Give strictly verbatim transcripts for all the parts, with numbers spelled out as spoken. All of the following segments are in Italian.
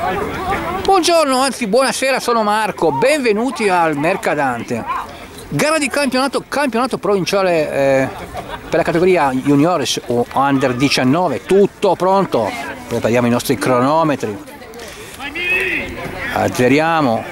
Buongiorno, anzi buonasera, sono Marco, benvenuti al Mercadante. Gara di campionato, campionato provinciale eh, per la categoria juniores o under diciannove, tutto pronto, prepariamo i nostri cronometri, azzeriamo,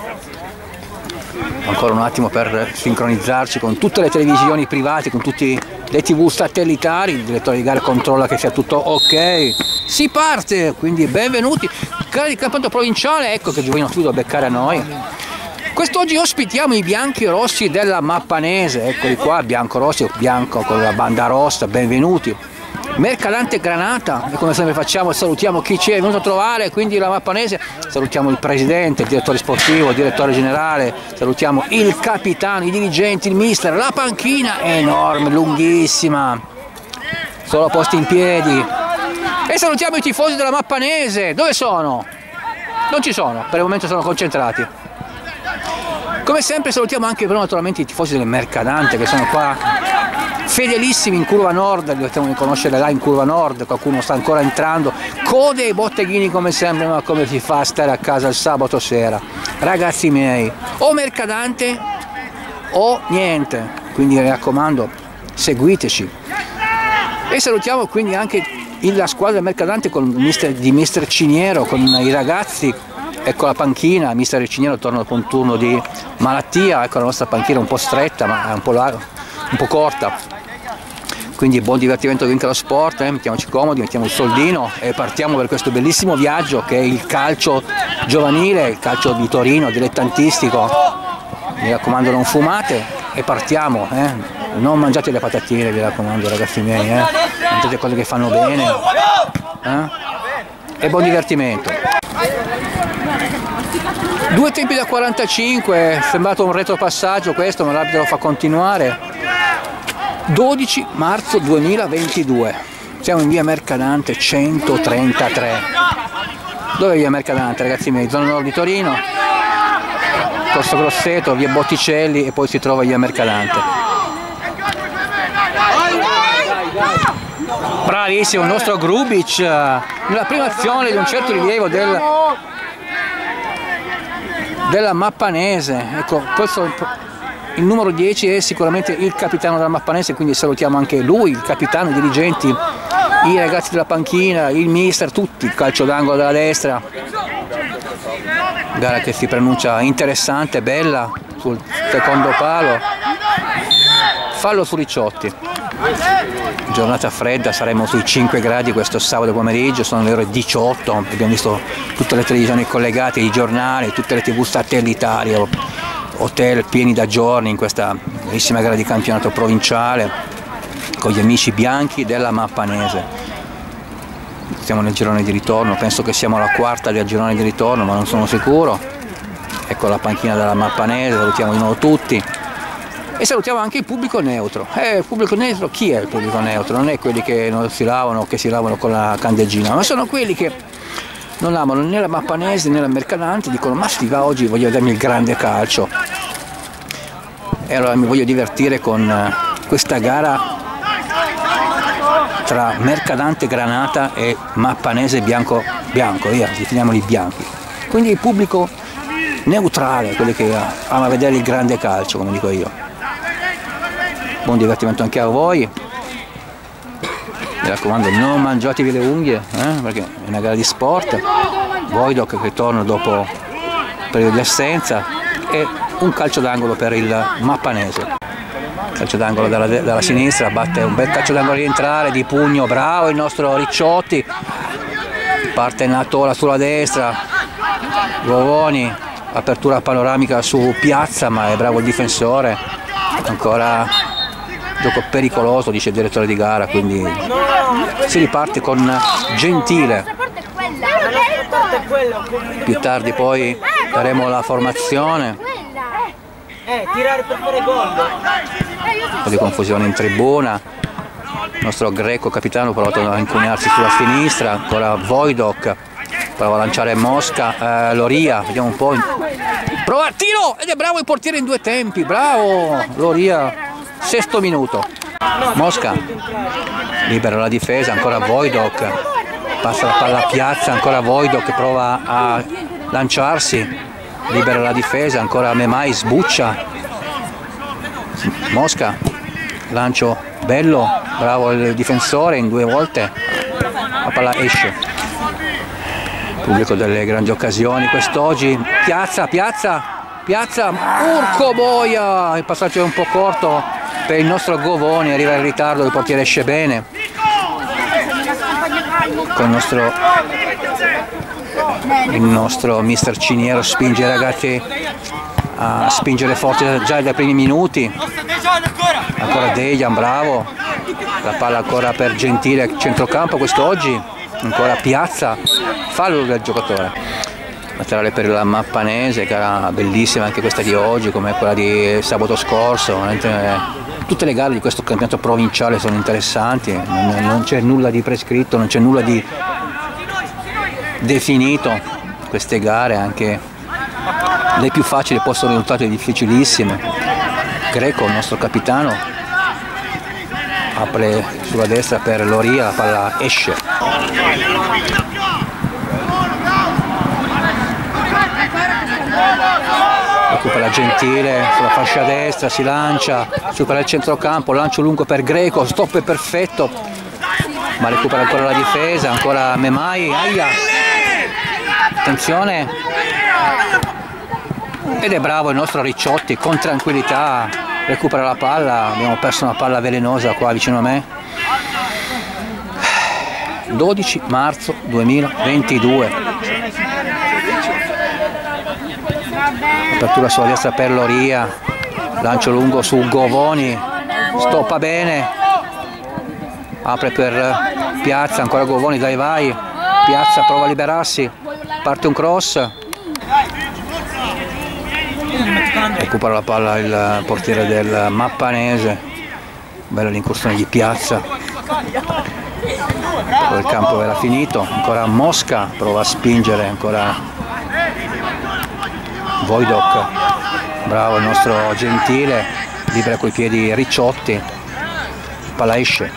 ancora un attimo per sincronizzarci con tutte le televisioni private, con tutte le tv satellitari, il direttore di gara controlla che sia tutto ok, si parte, quindi benvenuti, gara di campionato provinciale, ecco che vengono subito a beccare a noi. Quest'oggi ospitiamo i bianchi rossi della Mappanese, eccoli qua, bianco rossi, bianco con la banda rossa, benvenuti. Mercadante Granata, e come sempre facciamo salutiamo chi ci è venuto a trovare, quindi la Mappanese, salutiamo il presidente, il direttore sportivo, il direttore generale, salutiamo il capitano, i dirigenti, il mister, la panchina è enorme, lunghissima, solo posti in piedi, e salutiamo i tifosi della Mappanese, dove sono? Non ci sono, per il momento sono concentrati. Come sempre salutiamo anche però naturalmente i tifosi del Mercadante che sono qua fedelissimi in curva nord, li possiamo riconoscere là in curva nord, qualcuno sta ancora entrando, code e botteghini come sempre, ma come si fa a stare a casa il sabato sera? Ragazzi miei, o Mercadante o niente, quindi mi raccomando seguiteci. E salutiamo quindi anche la squadra del Mercadante con mister, di mister Ciniero, con i ragazzi. Ecco la panchina, mister Ciniero torna dopo un turno di malattia, ecco la nostra panchina un po' stretta ma è un po', larga, un po' corta, quindi buon divertimento anche lo sport, eh? Mettiamoci comodi, mettiamo il soldino e partiamo per questo bellissimo viaggio che è il calcio giovanile, il calcio di Torino, dilettantistico, mi raccomando non fumate e partiamo, eh? Non mangiate le patatine, vi raccomando ragazzi miei, eh? Mangiate cose che fanno bene, eh? E buon divertimento. Due tempi da quarantacinque, è sembrato un retropassaggio questo, ma l'arbitro lo fa continuare. dodici marzo duemilaventidue, siamo in via Mercadante centotrentatré. Dove è via Mercadante ragazzi miei? Zona nord di Torino, Corso Grosseto, via Botticelli e poi si trova via Mercadante. Bravissimo il nostro Grubic, nella prima azione di un certo rilievo del... della Mappanese, ecco questo il numero dieci è sicuramente il capitano della Mappanese, quindi salutiamo anche lui, il capitano, i dirigenti, i ragazzi della panchina, il mister, tutti, il calcio d'angolo della destra, gara che si pronuncia interessante, bella, sul secondo palo, fallo su Ricciotti. Giornata fredda, saremo sui cinque gradi questo sabato pomeriggio, sono le ore diciotto, abbiamo visto tutte le televisioni collegate, i giornali, tutte le tv satellitari, hotel pieni da giorni in questa bellissima gara di campionato provinciale con gli amici bianchi della Mappanese. Siamo nel girone di ritorno, penso che siamo alla quarta del girone di ritorno ma non sono sicuro. Ecco la panchina della Mappanese, salutiamo di nuovo tutti. E salutiamo anche il pubblico neutro. Eh, il pubblico neutro, chi è il pubblico neutro? Non è quelli che non si lavano, che si lavano con la candeggina, ma sono quelli che non amano né la Mappanese né la Mercadante, dicono ma sti va oggi voglio vedermi il grande calcio. E allora mi voglio divertire con questa gara tra Mercadante Granata e Mappanese bianco bianco, via, definiamoli bianchi. Quindi il pubblico neutrale, quelli che ama vedere il grande calcio, come dico io. Buon divertimento anche a voi, mi raccomando non mangiatevi le unghie, eh, perché è una gara di sport. Voidok che torna dopo un periodo di assenza e un calcio d'angolo per il Mappanese. Calcio d'angolo dalla, dalla sinistra, batte un bel calcio d'angolo rientrare di pugno, bravo il nostro Ricciotti, parte in tola sulla destra, Govoni, apertura panoramica su Piazza ma è bravo il difensore, ancora gioco pericoloso dice il direttore di gara, quindi si riparte con Gentile. Più tardi poi daremo la formazione, un po' di confusione in tribuna, il nostro Greco capitano ha provato a incunearsi sulla sinistra, ancora Voidok prova a lanciare Mosca, eh, Loria, vediamo un po', prova tiro ed è bravo il portiere in due tempi, bravo Loria. Sesto minuto, Mosca libera la difesa, ancora Voidok, passa la palla a Piazza, ancora Voido che prova a lanciarsi, libera la difesa, ancora Memai sbuccia, Mosca, lancio bello, bravo il difensore in due volte, la palla esce. Pubblico delle grandi occasioni quest'oggi, Piazza, Piazza, Piazza, Urco Boia, il passaggio è un po' corto per il nostro Govoni, arriva in ritardo, il portiere esce bene. Con il nostro, il nostro mister Ciniero spinge i ragazzi a spingere forte già dai primi minuti. Ancora Dejan, bravo, la palla ancora per Gentile, centrocampo quest'oggi, ancora Piazza, fallo del giocatore. Laterale per la Mappanese, che era bellissima anche questa di oggi come quella di sabato scorso. Tutte le gare di questo campionato provinciale sono interessanti, non, non c'è nulla di prescritto, non c'è nulla di definito. Queste gare, anche le più facili, possono risultare difficilissime. Greco, il nostro capitano, apre sulla destra per Loria, la palla esce. Recupera Gentile sulla fascia destra, si lancia, supera il centrocampo, lancio lungo per Greco, stop perfetto, ma recupera ancora la difesa, ancora Memai, aia, attenzione, ed è bravo il nostro Ricciotti, con tranquillità recupera la palla. Abbiamo perso una palla velenosa qua vicino a me. dodici marzo duemilaventidue. Apertura sulla destra per Loria, lancio lungo su Govoni, stoppa bene, apre per Piazza, ancora Govoni, dai vai, Piazza prova a liberarsi, parte un cross, recupera la palla il portiere del Mappanese, bella l'incursione di Piazza, poi il campo era finito, ancora Mosca prova a spingere, ancora Voidok, bravo il nostro Gentile, libera coi piedi Ricciotti, palla esce.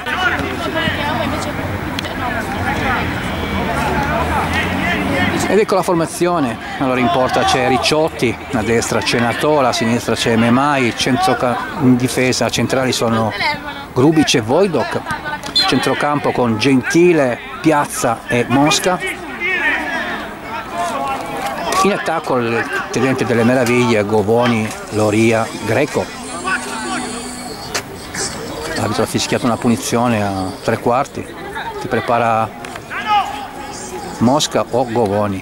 Ed ecco la formazione. Allora in porta c'è Ricciotti, a destra c'è Natola, a sinistra c'è Memai, in difesa centrali sono Grubic e Voidok, centrocampo con Gentile, Piazza e Mosca. In attacco il tenente delle meraviglie, Govoni, Loria, Greco. L'arbitro ha fischiato una punizione a tre quarti, si prepara Mosca o Govoni.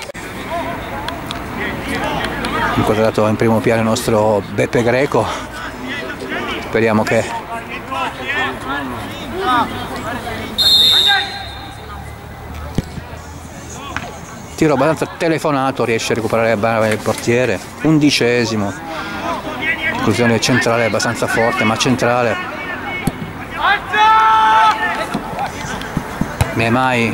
Inquadrato in primo piano il nostro Beppe Greco, speriamo che tiro abbastanza telefonato, riesce a recuperare bene il portiere, undicesimo, inclusione centrale abbastanza forte, ma centrale. Memai,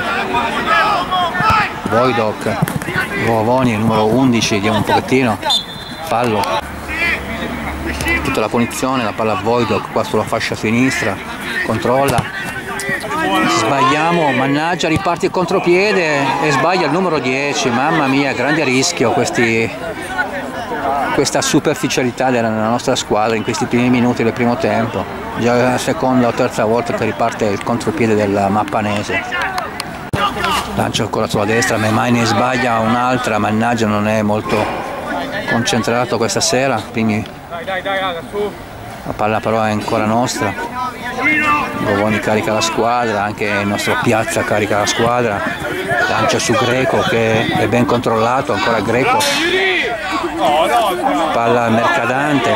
Voidok, Govoni, numero undici, diamo un pochettino, fallo. Tutta la punizione, la palla a Voidok qua sulla fascia sinistra, controlla. Sbagliamo, mannaggia, riparte il contropiede e sbaglia il numero dieci, mamma mia, grande rischio questi, questa superficialità della nostra squadra in questi primi minuti del primo tempo, già la seconda o terza volta che riparte il contropiede del Mappanese. Lancio ancora sulla destra, Memai ne sbaglia un'altra, mannaggia, non è molto concentrato questa sera, quindi la palla però è ancora nostra. Govoni carica la squadra, anche il nostro Piazza carica la squadra, lancia su Greco che è ben controllato, ancora Greco, palla al Mercadante,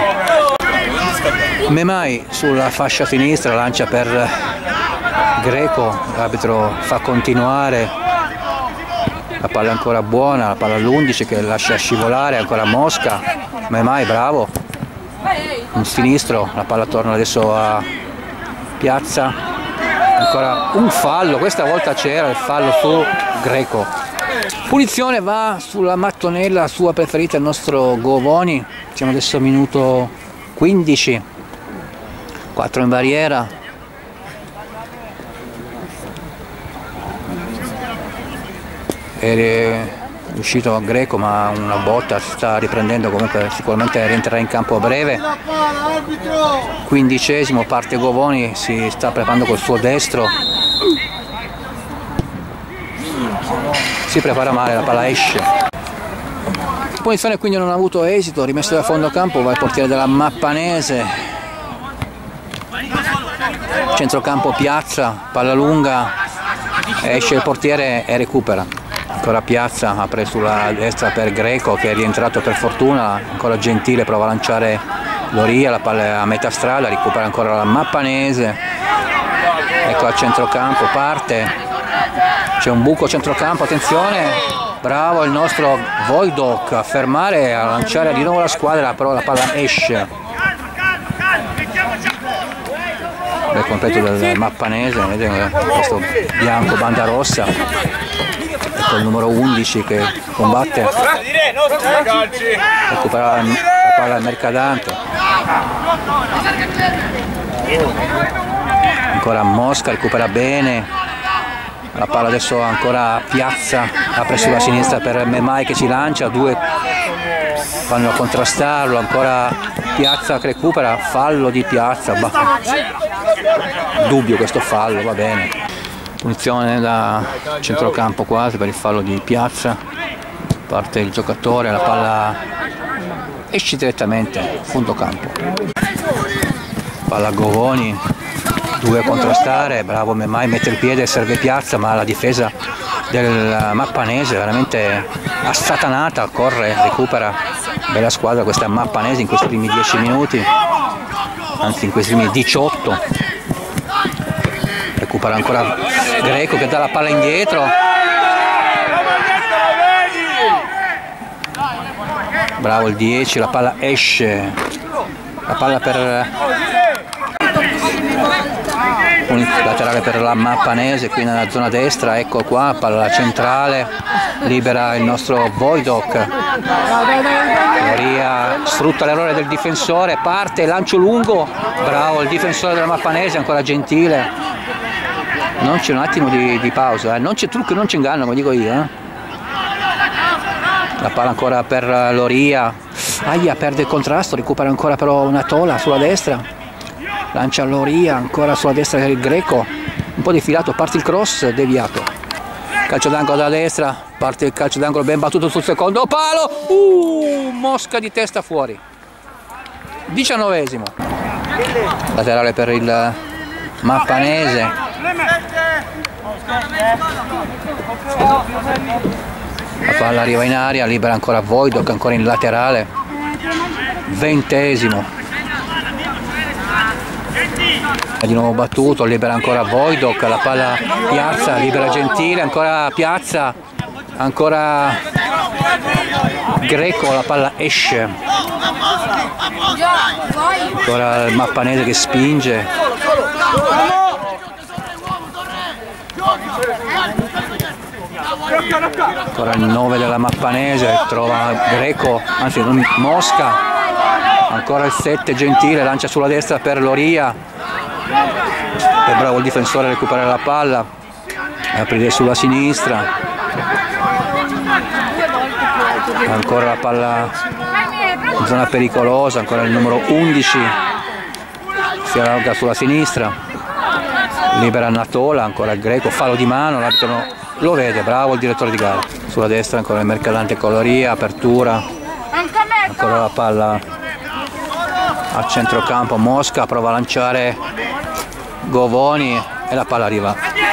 Memai sulla fascia sinistra lancia per Greco, l'arbitro fa continuare, la palla è ancora buona, la palla all'undici che lascia scivolare, ancora Mosca, Memai bravo, in sinistro, la palla torna adesso a Piazza, ancora un fallo, questa volta c'era il fallo su Greco. Punizione va sulla mattonella sua preferita, il nostro Govoni, siamo adesso a minuto quindici, quattro in barriera. è uscito Greco, ma una botta, si sta riprendendo, comunque sicuramente rientrerà in campo a breve. Quindicesimo, parte Govoni, si sta preparando col suo destro, si prepara male, la palla esce. La punizione quindi non ha avuto esito, rimesso da fondo campo, va il portiere della Mappanese. Centrocampo Piazza, palla lunga, esce il portiere e recupera. Ancora Piazza, apre sulla destra per Greco che è rientrato per fortuna, ancora Gentile prova a lanciare Loria, la palla è a metà strada, recupera ancora la Mappanese. Ecco al centrocampo, parte, c'è un buco a centrocampo, attenzione, bravo il nostro Vojdok a fermare, a lanciare di nuovo la squadra, però la palla esce. Il completo del Mappanese, vedete questo bianco, banda rossa, ecco il numero undici che combatte, recupera la palla al Mercadante, ancora Mosca, recupera bene, la palla adesso ancora Piazza, apre sulla sinistra per Memai che si lancia, due vanno a contrastarlo, ancora Piazza che recupera, fallo di Piazza, bah. Dubbio questo fallo, va bene. Punizione da centrocampo quasi per il fallo di Piazza, parte il giocatore, la palla esce direttamente, fondo campo. Palla Govoni, due a contrastare, bravo Memai, mette il piede, serve Piazza, ma la difesa del Mappanese è veramente assatanata, corre, recupera, bella squadra questa Mappanese in questi primi dieci minuti, anzi in questi primi diciotto. Recupera ancora Greco che dà la palla indietro, bravo il dieci, la palla esce, la palla per un laterale per la Mappanese qui nella zona destra, ecco qua, palla centrale, libera il nostro Vojdok, Loria sfrutta l'errore del difensore, parte, lancio lungo, bravo il difensore della Mappanese, ancora Gentile, non c'è un attimo di, di pausa, eh. Non c'è trucco, non c'è inganno, come dico io, eh. La palla ancora per Loria, aia, perde il contrasto, recupera ancora però una Tola sulla destra, lancia Loria, ancora sulla destra il Greco, un po' defilato, parte il cross, deviato, calcio d'angolo da destra, parte il calcio d'angolo ben battuto sul secondo palo, uh, Mosca di testa fuori. Diciannovesimo, laterale per il Mappanese, la palla arriva in aria, libera ancora Vojdok, ancora in laterale. Ventesimo, di nuovo battuto, libera ancora Vojdok, la palla Piazza, libera Gentile, ancora Piazza, ancora Greco, la palla esce, ancora il Mappanese che spinge, ancora il nove della Mappanese, trova Greco, anzi Mosca, ancora il sette Gentile, lancia sulla destra per Loria, è bravo il difensore a recuperare la palla, aprire sulla sinistra, ancora la palla in zona pericolosa, ancora il numero undici, si allarga sulla sinistra, libera Natola, ancora il Greco, fallo di mano, l'arbitro lo vede, bravo il direttore di gara, sulla destra ancora il Mercadante con Loria, apertura, ancora la palla a centrocampo, Mosca prova a lanciare Govoni e la palla arriva.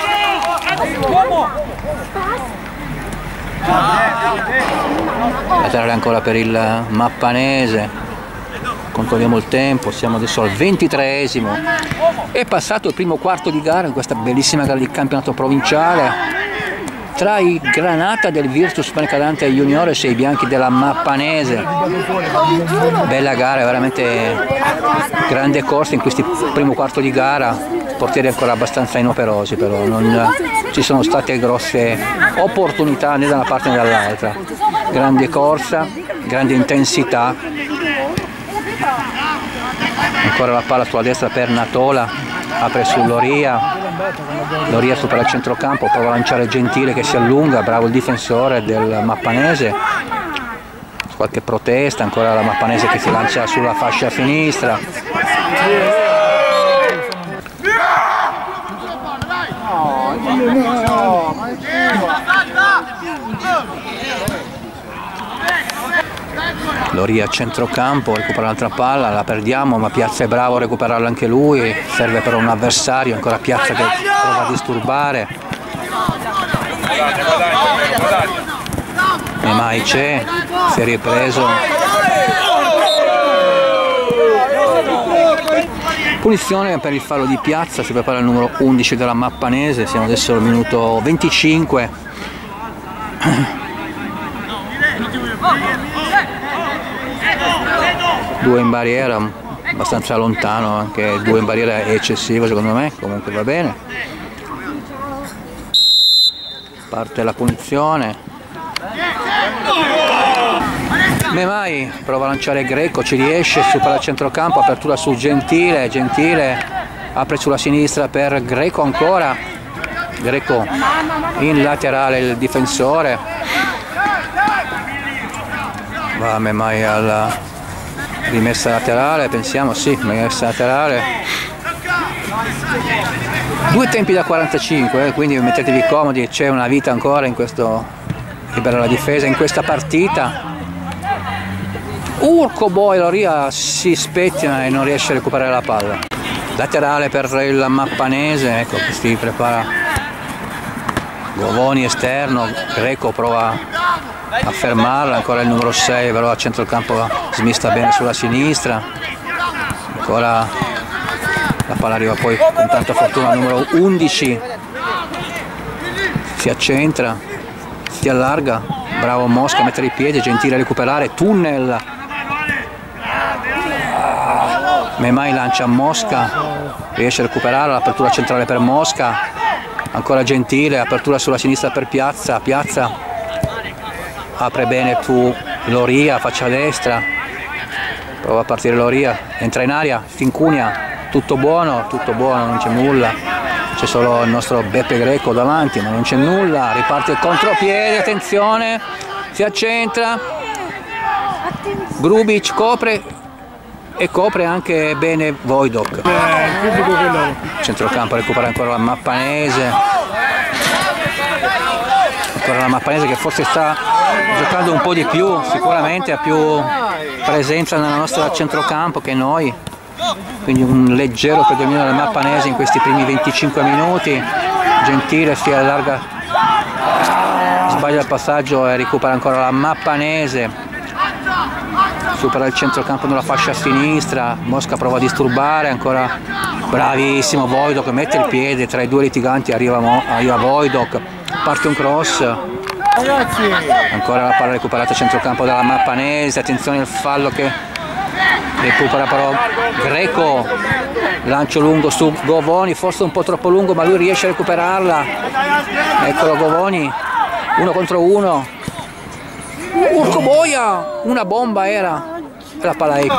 Laterale ancora per il Mappanese, controlliamo il tempo, siamo adesso al ventitreesimo, è passato il primo quarto di gara in questa bellissima gara di campionato provinciale tra i Granata del Virtus Mercadante Juniores e i bianchi della Mappanese. Bella gara, veramente grande corsa in questo primo quarto di gara, portieri ancora abbastanza inoperosi, però non ci sono state grosse opportunità né da una parte né dall'altra. Grande corsa, grande intensità, ancora la palla sulla destra per Natola, apre su Loria, Loria supera il centrocampo, prova a lanciare Gentile che si allunga, bravo il difensore del Mappanese. Qualche protesta, ancora la Mappanese che si lancia sulla fascia sinistra. Loria a centrocampo, recupera l'altra palla, la perdiamo, ma Piazza è bravo a recuperarla anche lui, serve per un avversario, ancora Piazza che prova a disturbare. E mai c'è, si è ripreso. Punizione per il fallo di Piazza, si prepara il numero undici della Mappanese, siamo adesso al minuto venticinque. Due in barriera, abbastanza lontano, anche due in barriera è eccessivo secondo me, comunque va bene. Parte la punizione. Memai prova a lanciare Greco, ci riesce, supera il centrocampo, apertura su Gentile, Gentile apre sulla sinistra per Greco ancora, Greco in laterale il difensore, va Memai alla rimessa laterale, pensiamo, sì, rimessa laterale. Due tempi da quarantacinque, eh, quindi mettetevi comodi, c'è una vita ancora in questo, libera la difesa in questa partita. Urco Boy, Loria si spettina e non riesce a recuperare la palla. Laterale per il Mappanese, ecco che si prepara Govoni esterno, Greco prova a fermarla, ancora il numero sei, però a centrocampo smista bene sulla sinistra, ancora la palla arriva poi con tanta fortuna al numero undici, si accentra, si allarga, bravo Mosca a mettere i piedi, Gentile a recuperare, tunnel, Memai lancia a Mosca, riesce a recuperare, l'apertura centrale per Mosca, ancora Gentile, apertura sulla sinistra per Piazza, Piazza apre bene su Loria, faccia destra, prova a partire Loria, entra in aria, Fincunia, tutto buono, tutto buono, non c'è nulla, c'è solo il nostro Beppe Greco davanti, ma non c'è nulla, riparte il contropiede, attenzione, si accentra, Grubic copre e copre anche bene Vojdok. Centrocampo recupera ancora la Mappanese, ancora la Mappanese che forse sta giocando un po' di più, sicuramente ha più presenza nella nostra centrocampo che noi, quindi un leggero predominio del Mappanese in questi primi venticinque minuti. Gentile si allarga, sbaglia il passaggio e recupera ancora la Mappanese, supera il centrocampo nella fascia a sinistra, Mosca prova a disturbare, ancora bravissimo Vojdok, mette il piede tra i due litiganti, arriva, arriva Vojdok, parte un cross, ancora la palla recuperata a centrocampo dalla Mappanese, attenzione al fallo che recupera però Greco, lancio lungo su Govoni, forse un po' troppo lungo ma lui riesce a recuperarla, eccolo Govoni, uno contro uno, Urco Boia, una bomba era, la palla è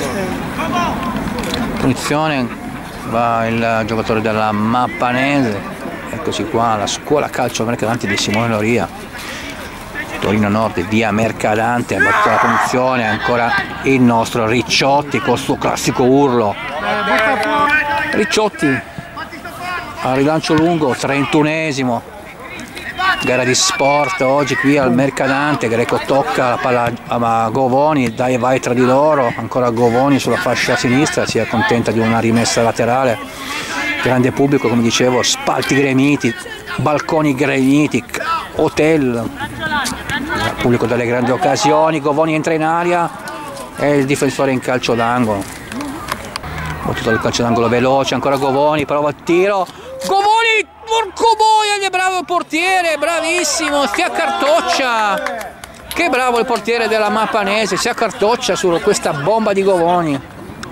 punizione, va il giocatore della Mappanese, eccoci qua, la scuola calcio Mercadante di Simone Loria, Torino Nord, via Mercadante, ha battuto la punizione, ancora il nostro Ricciotti col suo classico urlo, Ricciotti al rilancio lungo, trentunesimo, gara di sport oggi qui al Mercadante, Greco tocca la palla a Govoni, dai vai tra di loro, ancora Govoni sulla fascia sinistra, si accontenta di una rimessa laterale, grande pubblico come dicevo, spalti gremiti, balconi gremiti, hotel, pubblico delle grandi occasioni, Govoni entra in aria e il difensore in calcio d'angolo, battuto il calcio d'angolo veloce, ancora Govoni, prova il tiro, Govoni, porco boia, è bravo il portiere, bravissimo, si accartoccia, che bravo il portiere della Mappanese, si accartoccia su questa bomba di Govoni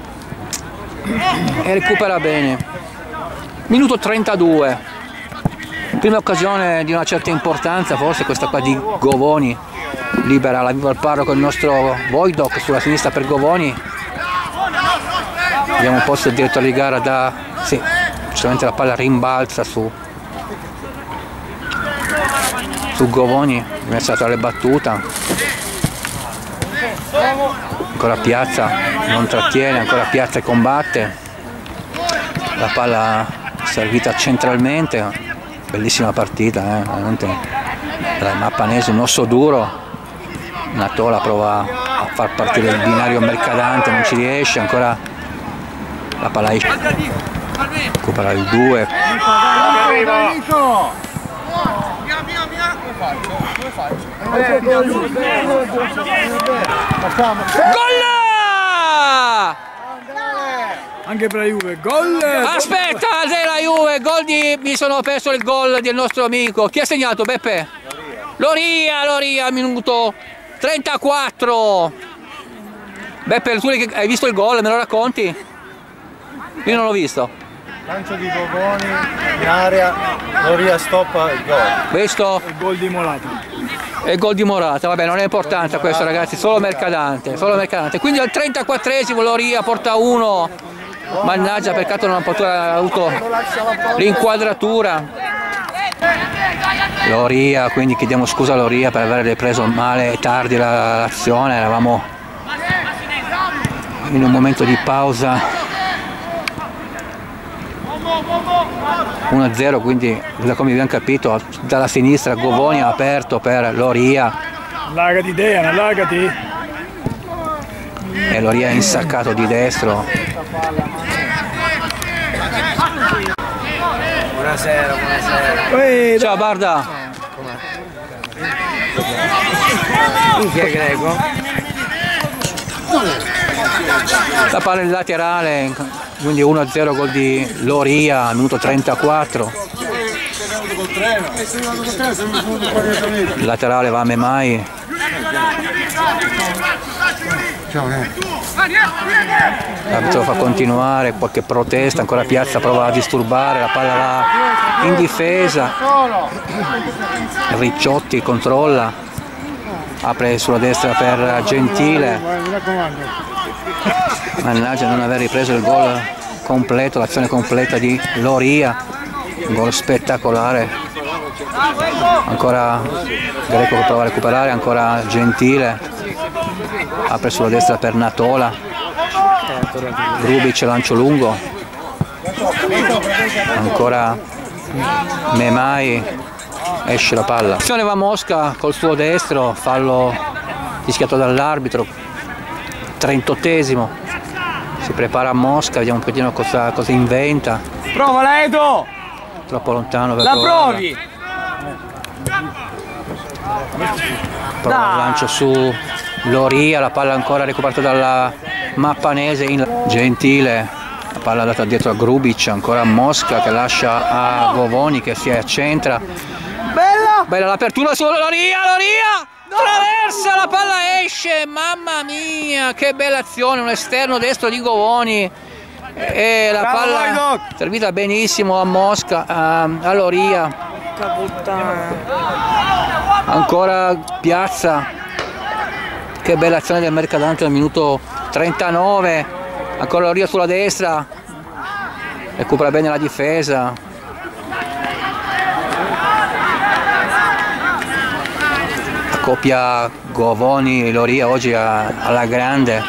e recupera bene. Minuto trentadue, prima occasione di una certa importanza, forse questa qua di Govoni, libera la viva al paro con il nostro Vojdok sulla sinistra per Govoni, vediamo un po' se il direttore di gara da... sì, giustamente la palla rimbalza su su Govoni, messa tra le battuta, ancora Piazza non trattiene, ancora Piazza e combatte, la palla servita centralmente, bellissima partita, eh, veramente tra i mappanesi, un osso duro. Natola prova a far partire il binario Mercadante, non ci riesce, ancora la palla esce, recupera il due. Gol! Anche per la Juve, gol! Aspetta, della Juve, gol di... mi sono perso il gol del nostro amico. Chi ha segnato, Beppe? Loria, Loria, minuto trentaquattro. Beppe, tu hai visto il gol, me lo racconti? Io non l'ho visto. Lancio di Govoni in area, Loria stoppa il gol. Questo? Il gol di Morata. E il gol di Morata, vabbè, non è importante questo, ragazzi, solo Mercadante, solo Mercadante. Quindi al trentaquattresimo Loria porta uno. Mannaggia, peccato non ha avuto l'inquadratura. Loria, quindi chiediamo scusa a Loria per aver ripreso male e tardi l'azione, eravamo in un momento di pausa. uno a zero, quindi da come abbiamo capito dalla sinistra Govoni ha aperto per Loria. Allargati Dejan, allargati. E Loria è insaccato di destro. Buonasera, buonasera. Ciao Barda. Chi è Greco? La palla in laterale, quindi uno a zero, gol di Loria, minuto trentaquattro. Il laterale va a Memai. L'arbitro fa continuare, qualche protesta, ancora Piazza prova a disturbare, la palla va in difesa. Ricciotti controlla, apre sulla destra per Gentile. Mannaggia non aver ripreso il gol completo, l'azione completa di Loria, un gol spettacolare. Ancora Greco che prova a recuperare, ancora Gentile, apre sulla destra per Natola, Grubic lancio lungo, ancora Memai, esce la palla. L'azione va a Mosca col suo destro, fallo fischiato dall'arbitro, trentottesimo. Si prepara a Mosca, vediamo un pochino cosa, cosa inventa. Provala Edo! Troppo lontano per la provarla. provi! Prova il lancio su Loria, la palla ancora recuperata dalla mappanese in Gentile, la palla data dietro a Grubic, ancora a Mosca che lascia a Govoni che si accentra. Bella! Bella l'apertura su Loria, Loria! Traversa, la palla esce, mamma mia, che bella azione, un esterno destro di Govoni. E la Bravo, palla Doc. servita benissimo a Mosca, a, a Loria. Ancora Piazza, che bella azione del Mercadante al minuto trentanove, ancora Loria sulla destra, recupera bene la difesa. La coppia Govoni-Loria oggi a, alla grande.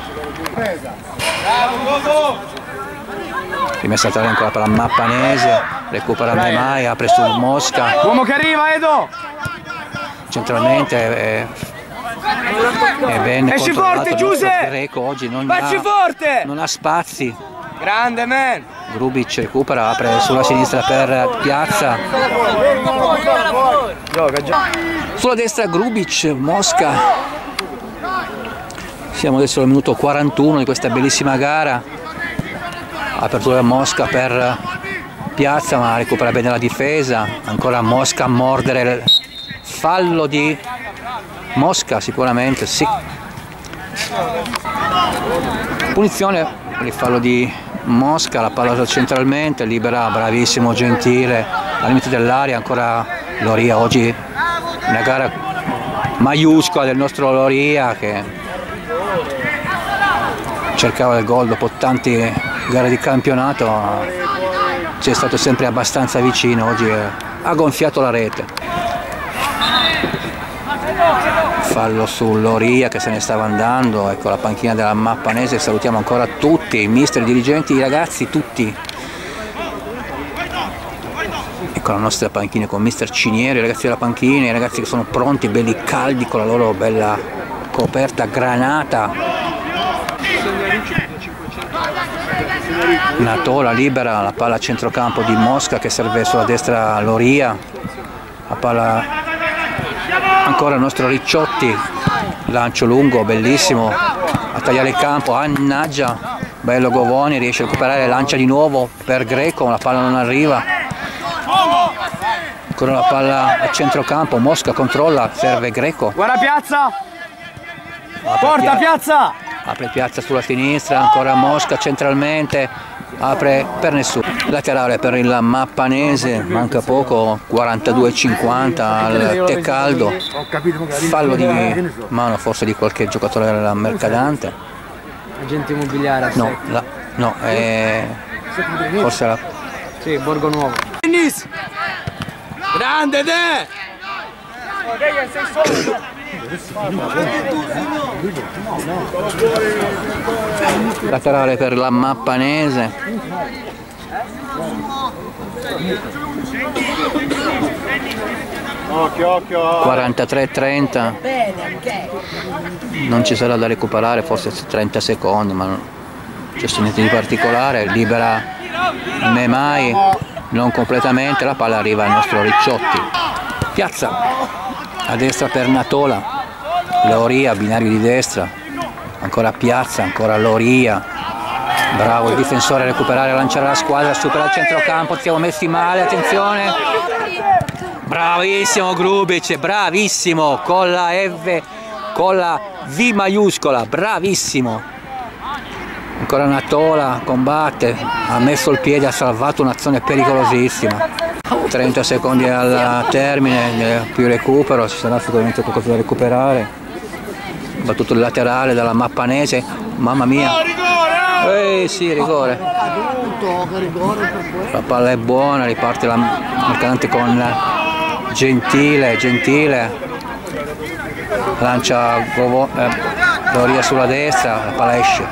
Rimessa a terra ancora per la mappanese, recupera Memai, apre su Mosca. Uomo che arriva Edo! Centralmente è, è ben esci controllato. forte Giuseppe! Greco oggi non Facci ha, forte! non ha spazi. Grande man! Grubic recupera, apre sulla sinistra per Piazza. Gioca, gioca. Sulla destra Grubic, Mosca. Siamo adesso al minuto quarantuno di questa bellissima gara. Apertura Mosca per Piazza, ma recupera bene la difesa. Ancora Mosca a mordere. Fallo di Mosca sicuramente, sì. Punizione per il fallo di Mosca, la palla centralmente, libera, bravissimo Gentile al limite dell'area. Ancora Loria, oggi una gara maiuscola del nostro Loria che cercava il gol dopo tante gare di campionato, ci è stato sempre abbastanza vicino, oggi ha gonfiato la rete. Fallo sull'Oria che se ne stava andando, ecco la panchina della Mappanese, salutiamo ancora tutti, i mister, i dirigenti, i ragazzi, tutti. Ecco la nostra panchina con mister Cinieri, i ragazzi della panchina, i ragazzi che sono pronti, belli caldi con la loro bella coperta granata. Natola libera la palla a centrocampo di Mosca che serve sulla destra Loria, la palla ancora il nostro Ricciotti, lancio lungo bellissimo a tagliare il campo, annaggia, bello Govoni, riesce a recuperare, lancia di nuovo per Greco, la palla non arriva, ancora la palla a centrocampo, Mosca controlla, serve Greco, Guarda Piazza! apre Porta Piazza, Piazza! apre Piazza sulla sinistra, ancora Mosca centralmente, apre per nessuno, laterale per il Mappanese, manca poco, quarantadue cinquanta al Tecaldo, fallo di mano forse di qualche giocatore della Mercadante, Agente immobiliare. no, la, no è forse la... Sì, Borgo Nuovo. Grande te! laterale per la Mappanese, Occhio, occhio. quarantatré trenta, non ci sarà da recuperare, forse trenta secondi, ma non c'è niente di particolare, libera Memai, non completamente, la palla arriva al nostro Ricciotti. Piazza a destra per Natola, Loria, binario di destra, ancora Piazza, ancora Loria, bravo il difensore a recuperare, a lanciare la squadra, supera il centrocampo, siamo messi male, attenzione, bravissimo Grubic, bravissimo, con la F, con la V maiuscola, bravissimo, ancora Natola, combatte, ha messo il piede, ha salvato un'azione pericolosissima. trenta secondi al termine, più recupero, ci sarà sicuramente qualcosa da recuperare. Battuto il laterale dalla Mappanese, mamma mia. Eh sì, rigore. La palla è buona, riparte la Mercadante con Gentile, Gentile. Lancia Govo, eh, Loria sulla destra, la palla esce.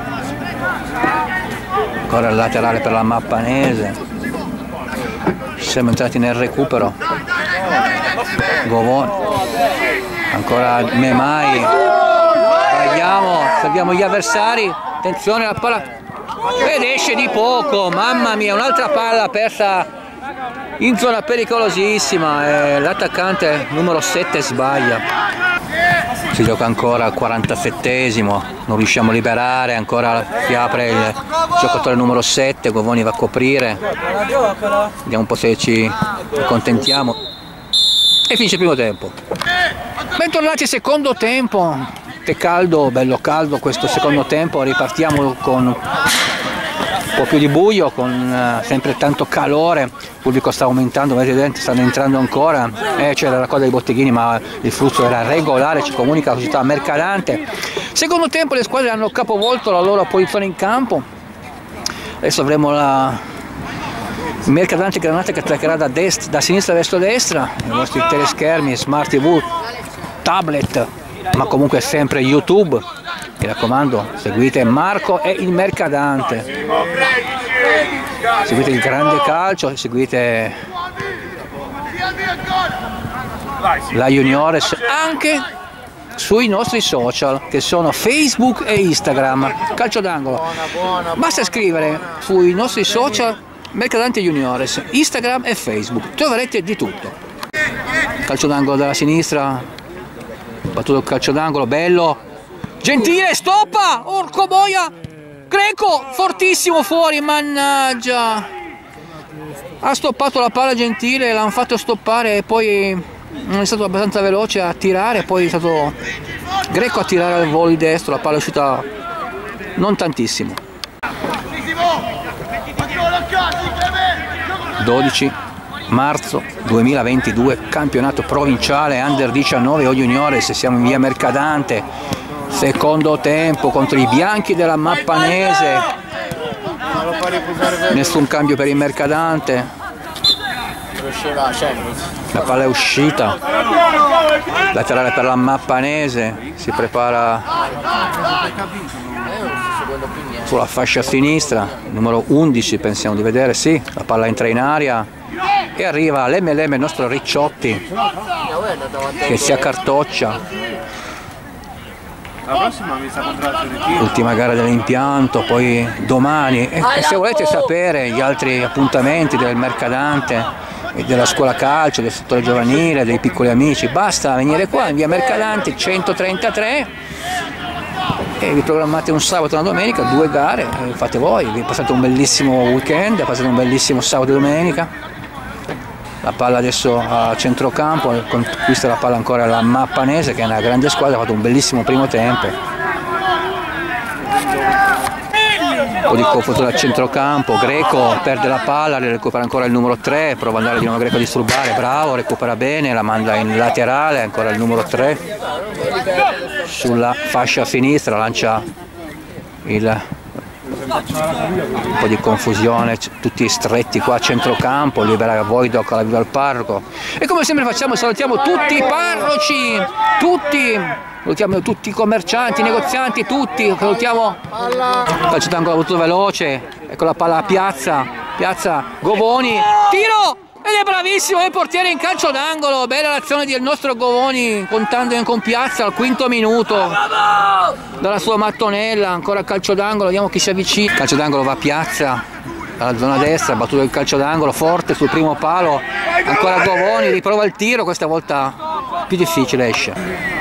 Ancora il laterale per la Mappanese. Siamo entrati nel recupero, Govoni, ancora Memai, sbagliamo, salviamo gli avversari, attenzione la palla, ed esce di poco, mamma mia, un'altra palla persa in zona pericolosissima, e l'attaccante numero sette sbaglia. Si gioca ancora al quarantasettesimo, non riusciamo a liberare, ancora si apre il giocatore numero sette, Govoni va a coprire, vediamo un po' se ci accontentiamo e finisce il primo tempo. Bentornati secondo tempo, Tecaldo, bello caldo questo secondo tempo, ripartiamo con un po' più di buio, con uh, sempre tanto calore, il pubblico sta aumentando, vedete, stanno entrando ancora, eh, c'era la coda dei botteghini ma il flusso era regolare, ci comunica la società Mercadante. Secondo tempo le squadre hanno capovolto la loro posizione in campo, adesso avremo la Mercadante Granata che attaccherà da, da sinistra verso destra, i vostri teleschermi, smart tv, tablet, ma comunque sempre YouTube. Mi raccomando, seguite Marco e il Mercadante, seguite il grande calcio, seguite la Juniores anche sui nostri social che sono Facebook e Instagram, calcio d'angolo. Basta scrivere sui nostri social Mercadante Juniores, Instagram e Facebook, troverete di tutto. Calcio d'angolo dalla sinistra, battuto il calcio d'angolo, bello. Gentile, stoppa! Orco boia! Greco, fortissimo fuori, mannaggia! Ha stoppato la palla Gentile, l'hanno fatto stoppare e poi non è stato abbastanza veloce a tirare, poi è stato Greco a tirare al volo di destro, la palla è uscita non tantissimo. dodici marzo duemilaventidue, campionato provinciale Under diciannove o Juniores, siamo in via Mercadante. Secondo tempo contro i bianchi della Mappanese, nessun cambio per il Mercadante, la palla è uscita, laterale per la Mappanese, si prepara sulla fascia sinistra, numero undici pensiamo di vedere, sì, la palla entra in aria e arriva l'emme elle emme, il nostro Ricciotti che si accartoccia. La prossima mi sa contratto di Ultima gara dell'impianto, poi domani, e se volete sapere gli altri appuntamenti del Mercadante e della scuola calcio, del settore giovanile, dei piccoli amici, basta venire qua in via Mercadante centotrentatré e vi programmate un sabato e una domenica, due gare, e fate voi, vi passate un bellissimo weekend, passate un bellissimo sabato e domenica. La palla adesso a centrocampo, conquista la palla ancora la Mappanese che è una grande squadra, ha fatto un bellissimo primo tempo. Un po' di confronto dal centrocampo, Greco perde la palla, recupera ancora il numero tre, prova ad andare di nuovo Greco a disturbare, bravo, recupera bene, la manda in laterale, ancora il numero tre. Sulla fascia sinistra lancia il... un po' di confusione, tutti stretti qua a centrocampo, libera Voidok alla viva al parroco e come sempre facciamo salutiamo tutti i parroci, tutti, salutiamo tutti i commercianti, i negozianti, tutti, salutiamo calcio d'angolo avuto veloce, ecco la palla a Piazza, Piazza Govoni, tiro! Ed è bravissimo il portiere in calcio d'angolo, bella l'azione del nostro Govoni, contando con Piazza al quinto minuto, dalla sua mattonella, ancora calcio d'angolo, vediamo chi si avvicina, calcio d'angolo va a Piazza, dalla zona destra, battuto il calcio d'angolo, forte sul primo palo, ancora Govoni, riprova il tiro, questa volta più difficile, esce.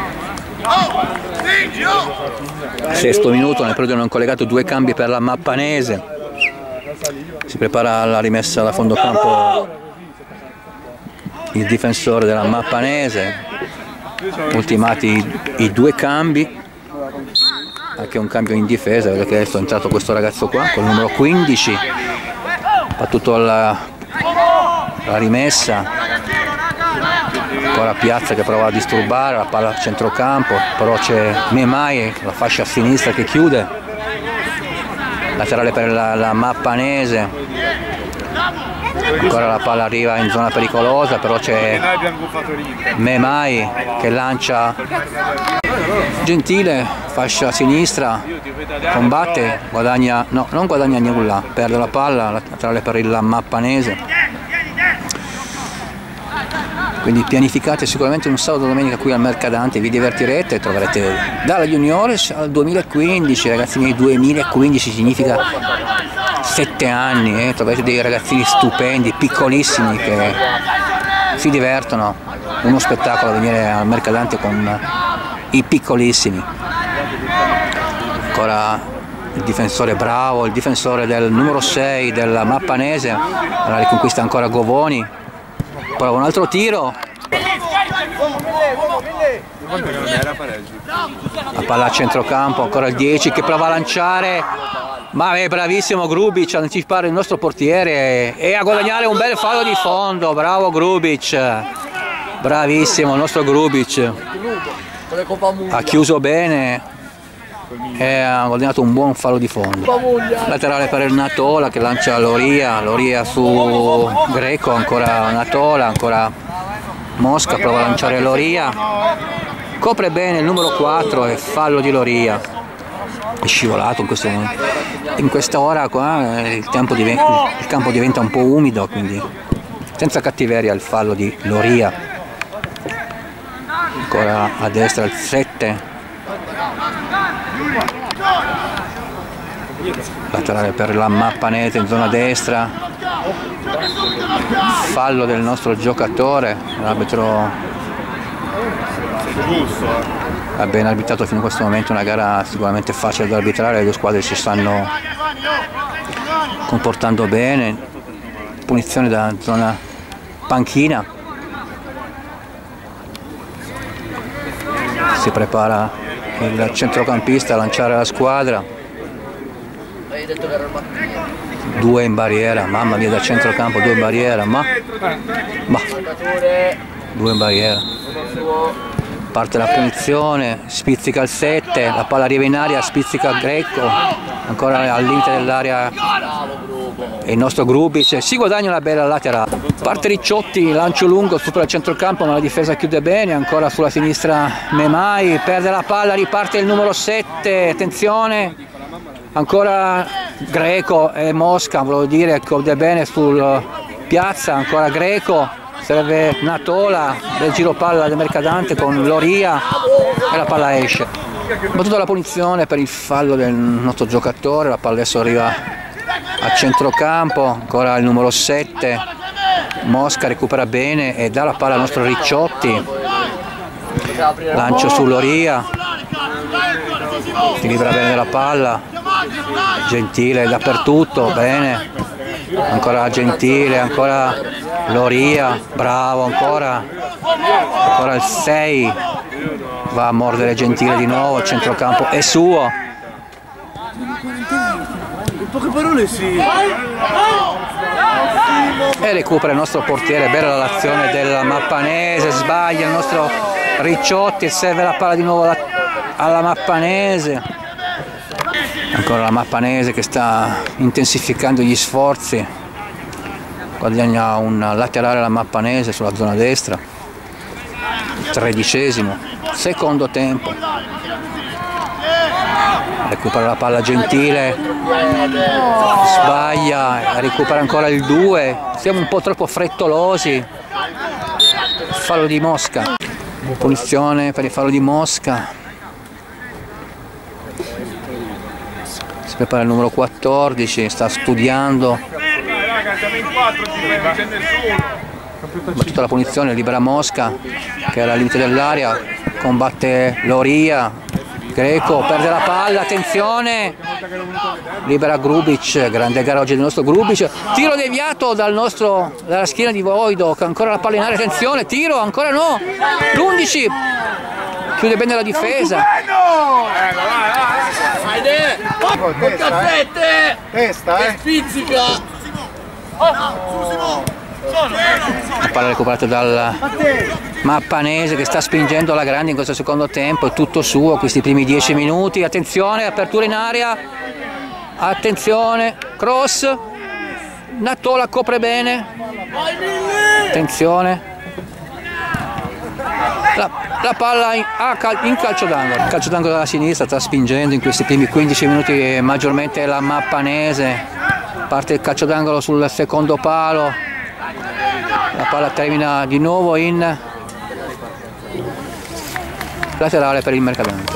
Sesto minuto, nel periodo non collegato, due cambi per la Mappanese, si prepara la rimessa da fondo campo il difensore della Mappanese, ultimati i, i due cambi, anche un cambio in difesa, vedo che adesso è entrato questo ragazzo qua col numero quindici, battuto la, la rimessa, ancora Piazza che prova a disturbare, la palla a centrocampo, però c'è Memai, la fascia a sinistra che chiude, laterale per la, la Mappanese. Ancora la palla arriva in zona pericolosa, però c'è Memai che lancia Gentile, fascia a sinistra, combatte, guadagna, no, non guadagna nulla, perde la palla, laterale per il Mappanese. Quindi pianificate sicuramente un sabato e domenica qui al Mercadante, vi divertirete, troverete dalla juniores al duemilaquindici, ragazzi miei, duemilaquindici significa sette anni, eh? Troverete dei ragazzini stupendi, piccolissimi che si divertono, uno spettacolo venire al Mercadante con i piccolissimi. Ancora il difensore bravo, il difensore del numero sei della Mappanese, la riconquista ancora Govoni, prova un altro tiro, la palla a centrocampo, ancora il dieci che prova a lanciare, ma è bravissimo Grubic a anticipare il nostro portiere e a guadagnare un bel fallo di fondo, bravo Grubic, bravissimo il nostro Grubic, ha chiuso bene e ha guadagnato un buon fallo di fondo. Laterale per il Natola che lancia Loria, Loria su Greco, ancora Natola, ancora Mosca, prova a lanciare Loria, copre bene il numero quattro e fallo di Loria, è scivolato in questo momento. In questa ora qua il, tempo diventa, il campo diventa un po' umido, quindi senza cattiveria il fallo di Loria. Ancora a destra il sette, laterale per la Mappanese in zona destra, fallo del nostro giocatore, l'arbitro ha ben arbitrato fino a questo momento una gara sicuramente facile da arbitrare, le due squadre si stanno comportando bene, punizione da zona panchina, si prepara il centrocampista a lanciare la squadra, due in barriera, mamma mia, da centrocampo due in barriera, ma, ma due in barriera, parte la punizione, spizzica il sette, la palla arriva in aria, spizzica Greco, ancora al limite dell'area e il nostro Grubic si guadagna una bella laterale. Parte Ricciotti, lancio lungo, supera il centrocampo ma la difesa chiude bene, ancora sulla sinistra Memai, perde la palla, riparte il numero sette, attenzione, ancora Greco e Mosca, volevo dire, chiude bene sul Piazza, ancora Greco, serve Natola, del giro palla del Mercadante con Loria e la palla esce. Battuta la punizione per il fallo del nostro giocatore, la palla adesso arriva a centrocampo, ancora il numero sette, Mosca recupera bene e dà la palla al nostro Ricciotti, lancio su Loria, si libera bene della palla, Gentile dappertutto, bene, ancora Gentile, ancora Loria, bravo, ancora, ancora il sei, va a mordere Gentile di nuovo, il centrocampo è suo. In poche parole sì. E recupera il nostro portiere, bella l'azione della Mappanese, sbaglia il nostro Ricciotti e serve la palla di nuovo alla, alla Mappanese. Ancora la Mappanese che sta intensificando gli sforzi, guadagna un laterale alla Mappanese sulla zona destra, tredicesimo, secondo tempo. Recupera la palla Gentile, sbaglia, recupera ancora il due, siamo un po' troppo frettolosi, fallo di Mosca, punizione per il fallo di Mosca, si prepara il numero quattordici, sta studiando, battuta la punizione, libera Mosca che è al limite dell'area, combatte Loria, Greco perde la palla, attenzione, libera Grubic, grande gara oggi del nostro Grubic, tiro deviato dal nostro, dalla schiena di Voido, che ancora la palla in aria, attenzione, tiro, ancora no, l'undici, chiude bene la difesa. Testa, testa, eh? Pizzica! La palla recuperata dal Mappanese che sta spingendo alla grande in questo secondo tempo, è tutto suo questi primi dieci minuti, attenzione, apertura in aria, attenzione, cross, Natola copre bene, attenzione, la, la palla in, ah, in calcio d'angolo, calcio d'angolo dalla sinistra, sta spingendo in questi primi quindici minuti maggiormente la Mappanese, parte il calcio d'angolo sul secondo palo, la palla termina di nuovo in laterale per il Mercadante.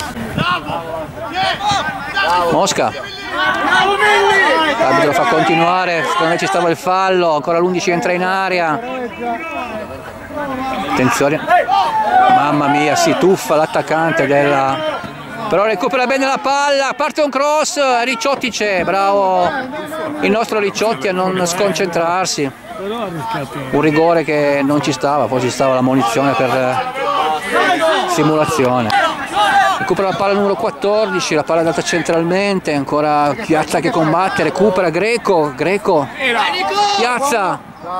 Mosca, l'arbitro fa continuare, secondo me ci stava il fallo, ancora l'undici entra in area, attenzione, mamma mia, si tuffa l'attaccante della, però recupera bene la palla, parte un cross, Ricciotti c'è, bravo il nostro Ricciotti a non sconcentrarsi, un rigore che non ci stava, poi ci stava la munizione per simulazione. Recupera la palla numero quattordici, la palla data centralmente, ancora Piazza che combatte, recupera Greco, Greco, Piazza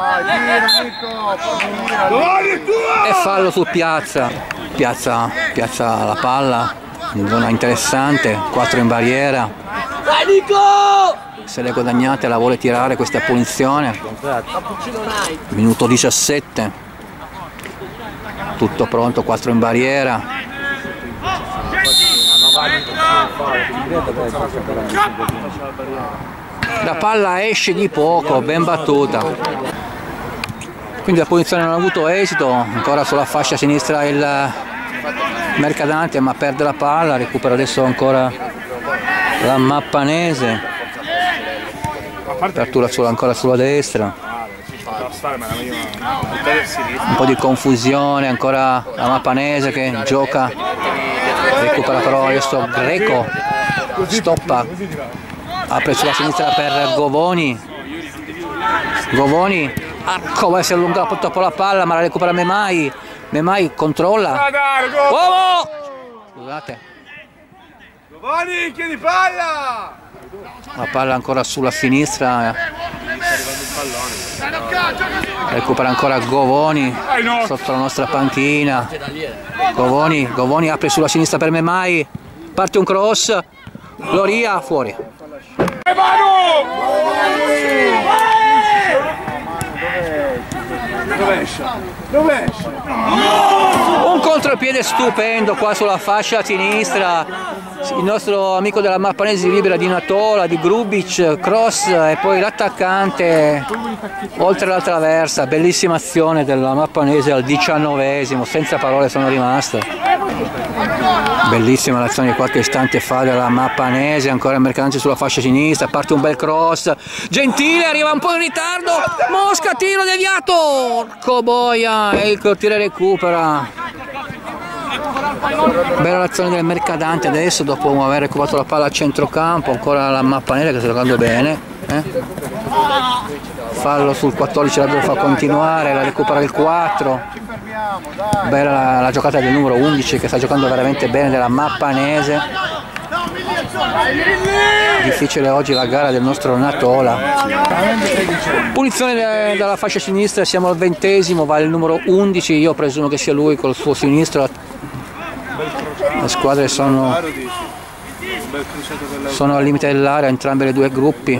e fallo su Piazza, Piazza, Piazza la palla, in zona interessante, quattro in barriera, se l'è guadagnata, la vuole tirare questa punizione, minuto diciassette, tutto pronto, quattro in barriera. La palla esce di poco, ben battuta. Quindi la punizione non ha avuto esito, ancora sulla fascia sinistra il Mercadante ma perde la palla, recupera adesso ancora la Mappanese, apertura sulla, ancora sulla destra, un po' di confusione, ancora la Mappanese che gioca, recupera però adesso Greco, stoppa, apre sulla sinistra per Govoni, Govoni, come si allunga dopo la palla ma la recupera Memai, Memai controlla, uomo! Scusate, Govoni, chiedi palla! la palla ancora sulla sinistra, recupera ancora Govoni sotto la nostra panchina, Govoni, Govoni apre sulla sinistra per Memai, parte un cross, Loria fuori. Dove esce? Dove esce? Un contropiede stupendo qua sulla fascia sinistra. Il nostro amico della Mappanese si libera di Natola, di Grubic, cross e poi l'attaccante oltre la traversa. Bellissima azione della Mappanese al diciannovesimo, senza parole sono rimaste. Bellissima l'azione di qualche istante fa della Mappanese, ancora il Mercadante sulla fascia sinistra, parte un bel cross. Gentile arriva un po' in ritardo, Mosca, tiro deviato, porco boia, e il portiere recupera. Bella l'azione del Mercadante adesso dopo aver recuperato la palla a centrocampo, ancora la Mappanese che sta giocando bene. Eh? Fallo sul quattordici, la fa continuare, la recupera il quattro. Bella la, la giocata del numero undici che sta giocando veramente bene della Mappanese. Difficile oggi la gara del nostro Natola. Punizione dalla fascia sinistra, siamo al ventesimo, va il numero undici, io presumo che sia lui col suo sinistro. Le squadre sono, sono al limite dell'area, entrambe le due gruppi.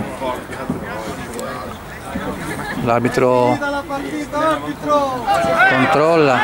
L'arbitro controlla.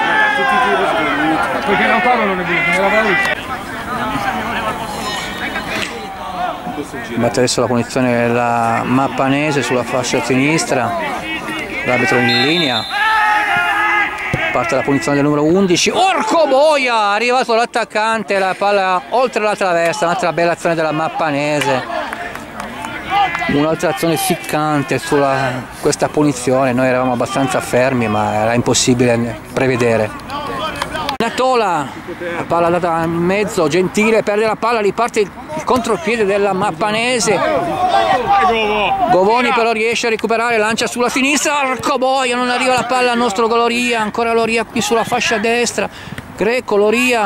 Batte adesso la punizione della Mappanese sulla fascia sinistra. L'arbitro in linea. Parte la punizione del numero undici, orco boia, è arrivato l'attaccante, la palla oltre la traversa, un'altra bella azione della Mappanese, un'altra azione ficcante su questa punizione. Noi eravamo abbastanza fermi ma era impossibile prevedere. Natola, la palla data in mezzo, Gentile perde la palla, riparte il contropiede della Mappanese. Govoni però riesce a recuperare, lancia sulla sinistra, arco boia, non arriva la palla al nostro Loria, ancora Loria qui sulla fascia destra, Greco, Loria,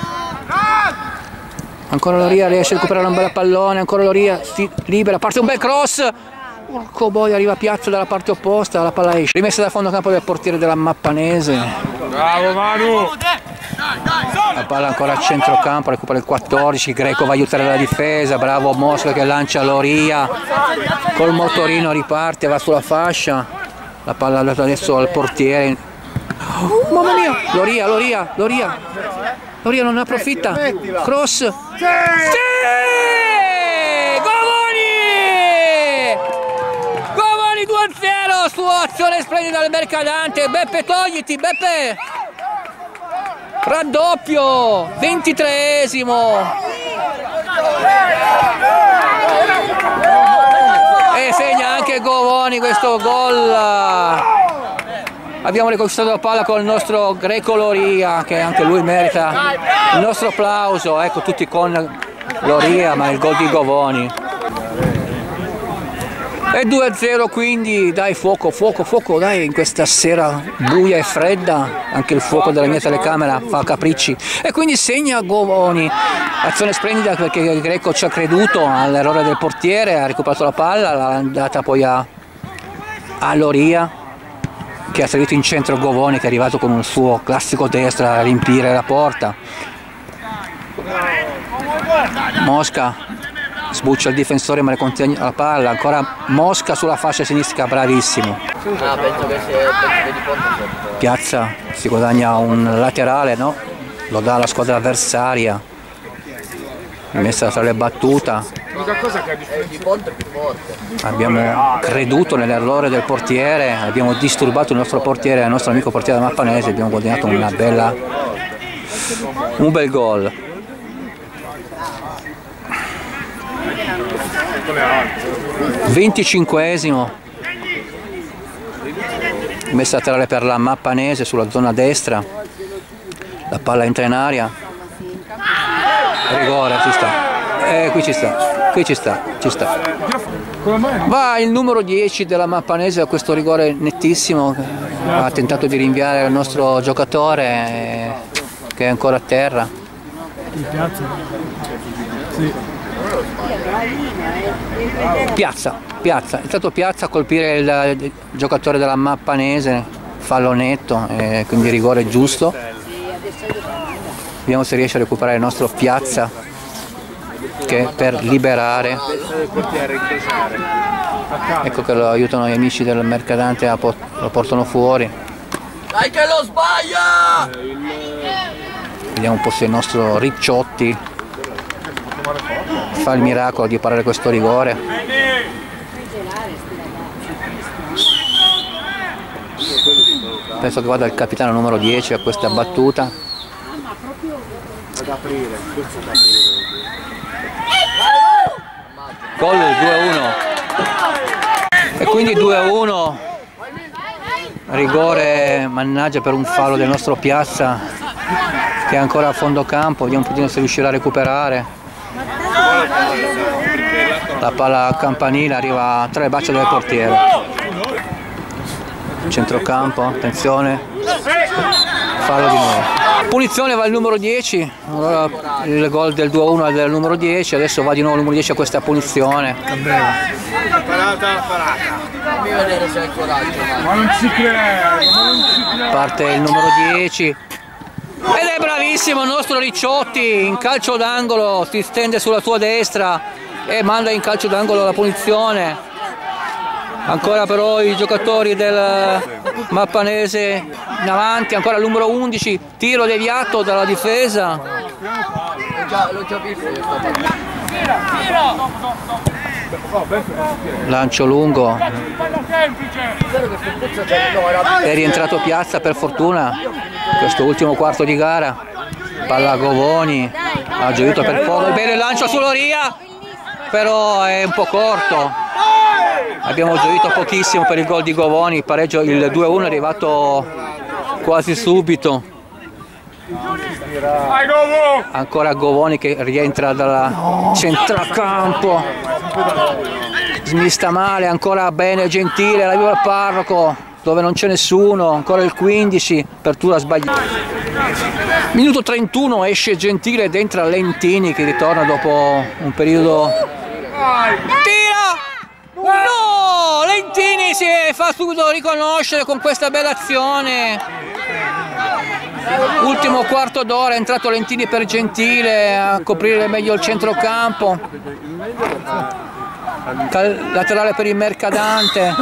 ancora Loria riesce a recuperare un bel pallone, ancora Loria si libera, parte un bel cross, arco boia, arriva Piazza dalla parte opposta, la palla esce, rimessa da fondo campo del portiere della Mappanese. Bravo Manu! La palla ancora a centrocampo, recupera il quattordici, Greco va a aiutare la difesa, bravo Mosca che lancia Loria, col motorino riparte, va sulla fascia, la palla data adesso al portiere. Oh, mamma mia, Loria, Loria, Loria, Loria non ne approfitta, cross, sì! Govoni! Govoni due a zero su azione splendida del Mercadante, Beppe togliti, Beppe! Raddoppio, ventitreesimo e segna anche Govoni questo gol. Abbiamo riconquistato la palla con il nostro Greco Loria che anche lui merita il nostro applauso, ecco tutti con Loria ma il gol di Govoni. E due a zero quindi, dai, fuoco, fuoco, fuoco, dai, in questa sera buia e fredda, anche il fuoco della mia telecamera fa capricci. E quindi segna Govoni, azione splendida perché il Greco ci ha creduto all'errore del portiere, ha recuperato la palla, l'ha andata poi a, a Loria, che ha salito in centro Govoni che è arrivato con un suo classico destra a riempire la porta. Mosca sbuccia il difensore ma ne contiene la palla, ancora Mosca sulla fascia sinistra, bravissimo. Piazza si guadagna un laterale, no? Lo dà alla squadra avversaria, messa tra le battuta. Abbiamo creduto nell'errore del portiere, abbiamo disturbato il nostro portiere, il nostro amico portiere della Mappanese, abbiamo guadagnato una bella, un bel gol. venticinquesimo, messa laterale per la Mappanese sulla zona destra, la palla entra in aria, rigore, ci sta, eh, qui ci sta, qui ci sta, ci sta. Va il numero dieci della Mappanese a questo rigore nettissimo, ha tentato di rinviare il nostro giocatore eh, che è ancora a terra. Piazza, Piazza, è stato Piazza a colpire il, il giocatore della Mappanese, fallo netto, eh, quindi rigore giusto. Vediamo se riesce a recuperare il nostro Piazza. che per liberare, ecco che lo aiutano gli amici del mercadante, lo portano fuori. Dai che lo sbaglia! Vediamo un po' se il nostro Ricciotti fa il miracolo di parare questo rigore. Penso che vada il capitano numero dieci a questa battuta. Gol due a uno. E quindi due a uno. Rigore, mannaggia, per un fallo del nostro Piazza che è ancora a fondo campo. Vediamo un pochino se riuscirà a recuperare. La palla a campanile arriva tra le braccia del portiere. Centrocampo, attenzione, fallo di nuovo. Punizione, va il numero dieci, allora, il gol del due a uno è del numero dieci, adesso va di nuovo il numero dieci a questa punizione. Parata, parata. Fammi vedere se hai coraggio. Ma non ci credo, ma non ci credo. Parte il numero dieci ed è bravissimo il nostro Ricciotti, in calcio d'angolo, si stende sulla sua destra e manda in calcio d'angolo la punizione. Ancora però i giocatori del Mappanese in avanti, ancora il numero undici, tiro deviato dalla difesa. L'ho già visto io sto Lancio lungo. È rientrato Piazza per fortuna, questo ultimo quarto di gara. Palla a Govoni, ha gioito per poco, bene il lancio su Loria, però è un po' corto. Abbiamo gioito pochissimo per il gol di Govoni, il pareggio, il due a uno è arrivato quasi subito. Ancora Govoni che rientra dal centrocampo, smista male, ancora bene Gentile, la viva il parroco dove non c'è nessuno, ancora il quindici, apertura sbagliata. Minuto trentuno, esce Gentile ed entra Lentini che ritorna dopo un periodo. Tira! No! Lentini si fa subito riconoscere con questa bella azione. Ultimo quarto d'ora, è entrato Lentini per Gentile a coprire meglio il centrocampo. Cal laterale per il Mercadante.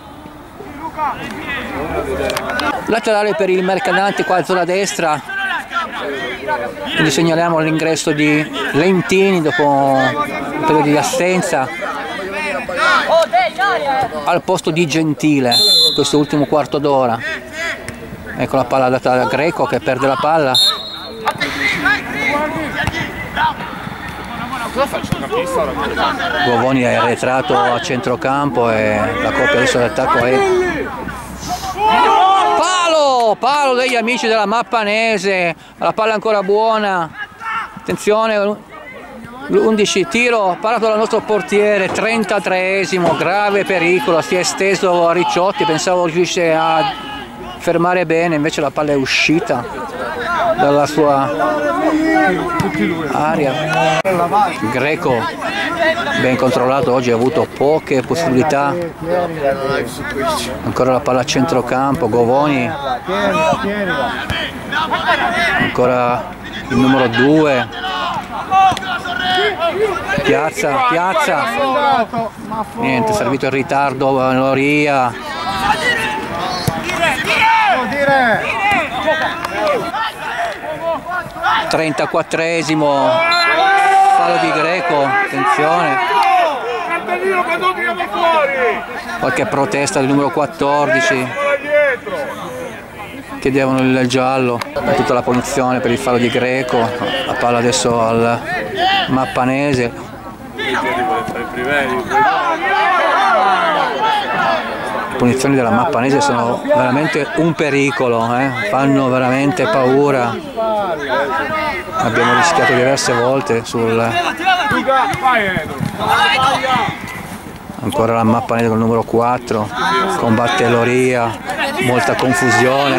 Laterale per il Mercadante qua a zona destra. Quindi segnaliamo l'ingresso di Lentini dopo un periodo di assenza al posto di Gentile, questo ultimo quarto d'ora. Ecco la palla data da Greco che perde la palla. Govoni è arretrato a centrocampo e la coppia adesso d'attacco è palo, palo degli amici della Mappanese, la palla ancora buona, attenzione, l'undici, tiro parato dal nostro portiere, trentatreesimo, grave pericolo, si è esteso a Ricciotti, pensavo riuscisse a fermare bene, invece la palla è uscita dalla sua area. Greco ben controllato, oggi ha avuto poche possibilità. Ancora la palla a centrocampo, Govoni, ancora il numero due, Piazza, Piazza, niente, servito in ritardo Loria. trentaquattresimo, fallo di Greco, attenzione, qualche protesta del numero quattordici, chiedevano il giallo, tutta la punizione per il fallo di Greco, la palla adesso al Mappanese. Le punizioni della Mappanese sono veramente un pericolo, eh? Fanno veramente paura. Abbiamo rischiato diverse volte sul... Ancora la Mappanese con il numero quattro, combatte Loria, molta confusione.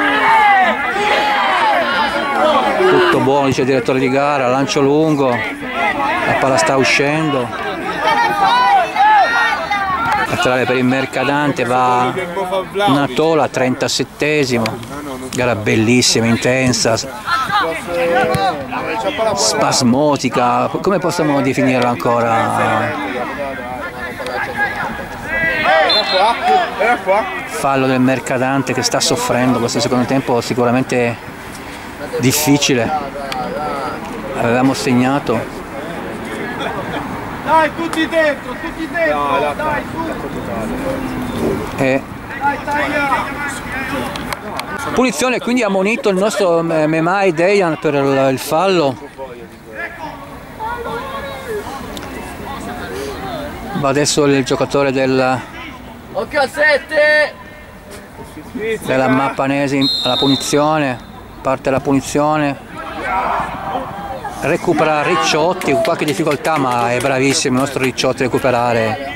Tutto buono, dice il direttore di gara, lancio lungo, la palla sta uscendo. Laterale per il Mercadante, va Natola, trentasettesimo. Gara bellissima, intensa, spasmodica, come possiamo definirla ancora? Fallo del Mercadante che sta soffrendo questo secondo tempo sicuramente difficile. Avevamo segnato. Dai, tutti dentro, tutti dentro, dai, su. E punizione, quindi ha ammonito il nostro Memai Dejan per il, il fallo. Va adesso il giocatore del, Occhio al sette! della Mappanesi alla punizione, parte la punizione, recupera Ricciotti con qualche difficoltà ma è bravissimo il nostro Ricciotti a recuperare.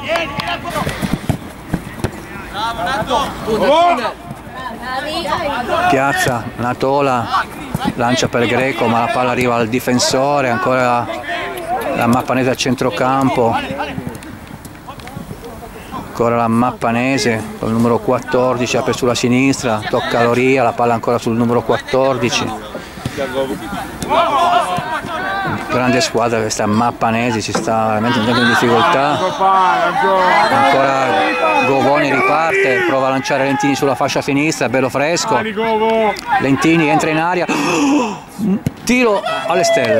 Piazza Natola, lancia per Greco ma la palla arriva al difensore, ancora la Mappanese a centrocampo, ancora la Mappanese con il numero quattordici apre sulla sinistra, tocca Loria, la palla ancora sul numero quattordici. Grande squadra questa Mappanese, si sta veramente mettendo in difficoltà. Ancora Govoni riparte, prova a lanciare Lentini sulla fascia sinistra, bello fresco. Lentini entra in aria, tiro alle stelle.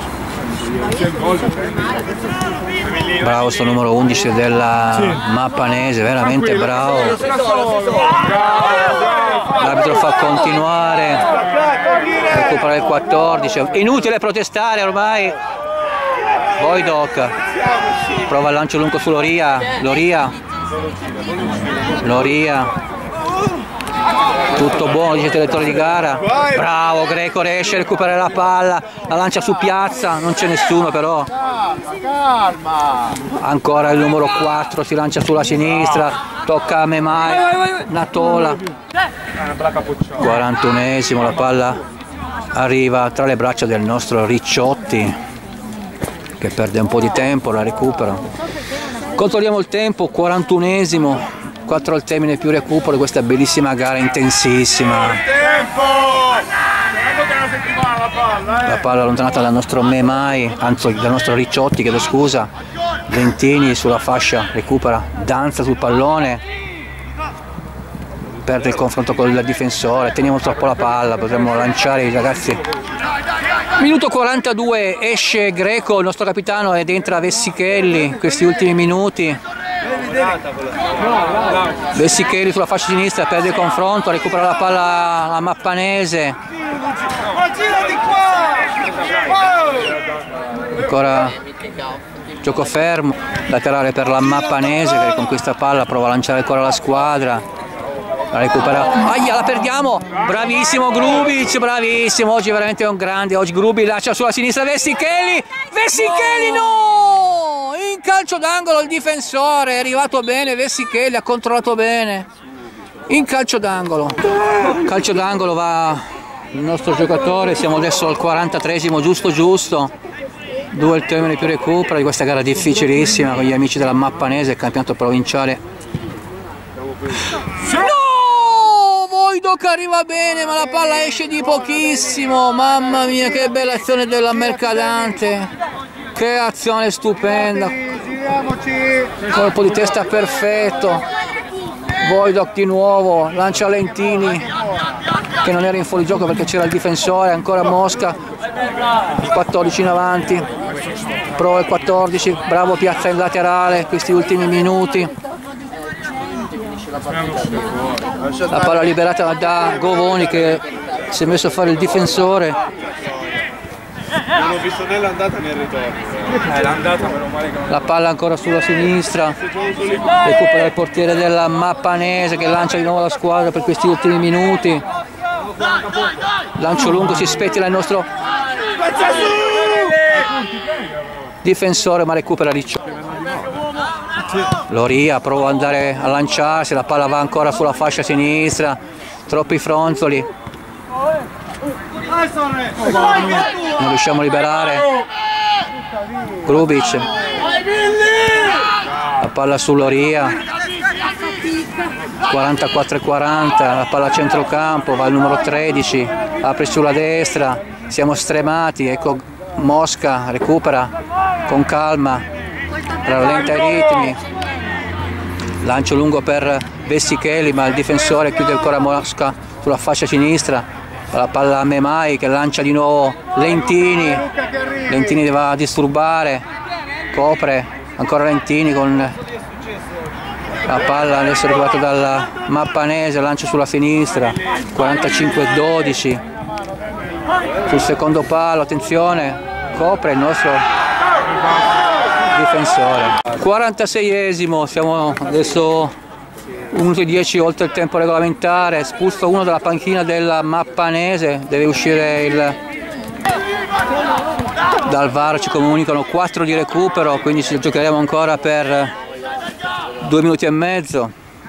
Bravo sto numero undici della Mappanese, veramente bravo. L'arbitro fa continuare, recupera il quattordici, è inutile protestare ormai. Vojdok prova il lancio lungo su Loria, Loria, Loria. Tutto buono, dice il direttore di gara. Bravo Greco, riesce a recuperare la palla, la lancia su Piazza, non c'è nessuno però. Ancora il numero quattro si lancia sulla sinistra, tocca a Memai, Natola. quarantunesimo, la palla arriva tra le braccia del nostro Ricciotti che perde un po' di tempo, la recupera. Controlliamo il tempo, quarantunesimo. quattro al termine più recupero di questa bellissima gara intensissima. La palla allontanata dal nostro Memai, anzi dal nostro Ricciotti, chiedo scusa. Lentini sulla fascia, recupera, danza sul pallone, perde il confronto con il difensore, teniamo troppo la palla, potremmo lanciare i ragazzi. Minuto quarantadue, esce Greco, il nostro capitano, ed entra Vessichelli in questi ultimi minuti. Vessichelli sulla fascia sinistra, perde il confronto, recupera la palla la Mappanese. Ancora gioco fermo, laterale per la Mappanese che riconquista palla, prova a lanciare ancora la squadra. La recupera, aia, la perdiamo, bravissimo Grubic, bravissimo, oggi veramente è un grande, oggi Grubic lascia sulla sinistra Vessichelli, Vessichelli no, in calcio d'angolo il difensore, è arrivato bene Vessichelli, ha controllato bene, in calcio d'angolo, calcio d'angolo va il nostro giocatore, siamo adesso al quarantatreesimo giusto giusto, due il termine più recupero di questa gara difficilissima con gli amici della Mappanese, il campionato provinciale. No! Vojdok arriva bene ma la palla esce di pochissimo, mamma mia che bella azione della Mercadante, che azione stupenda, colpo di testa perfetto. Vojdok di nuovo, lancia Lentini che non era in fuorigioco perché c'era il difensore, ancora Mosca, quattordici in avanti, prova il quattordici, bravo Piazza in laterale questi ultimi minuti. La palla liberata da Govoni che si è messo a fare il difensore. Non ho visto né l'andata né il ritorno. Eh, l'andata meno male che non... La palla ancora sulla sinistra, recupera il portiere della Mappanese che lancia di nuovo la squadra per questi ultimi minuti. Lancio lungo, si spettila il nostro difensore ma recupera Ricciotti. Loria prova ad andare a lanciarsi, la palla va ancora sulla fascia sinistra, troppi fronzoli, non riusciamo a liberare. Grubic, la palla su Loria, quarantaquattro e quaranta, la palla a centrocampo, va il numero tredici, apre sulla destra, siamo stremati, ecco Mosca recupera con calma, rallenta i ritmi, lancio lungo per Vesicheli, ma il difensore chiude ancora Mosca sulla fascia sinistra, la palla a Memai che lancia di nuovo Lentini, Lentini va a disturbare, copre ancora Lentini con la palla adesso arrivata dalla Mappanese, lancio sulla sinistra, quarantacinque a dodici, sul secondo palo, attenzione, copre il nostro difensore. quarantaseiesimo, siamo adesso un minuto e dieci oltre il tempo regolamentare, espulso uno dalla panchina della Mappanese, deve uscire il... dal V A R ci comunicano quattro di recupero, quindi ci giocheremo ancora per due minuti e mezzo.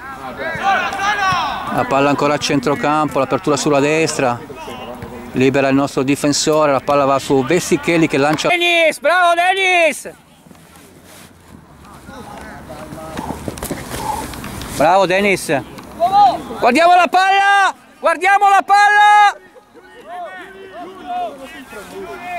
La palla ancora a centrocampo, l'apertura sulla destra, libera il nostro difensore, la palla va su Vesicheli che lancia... Denis, bravo Denis! Bravo Denis! Guardiamo la palla! Guardiamo la palla!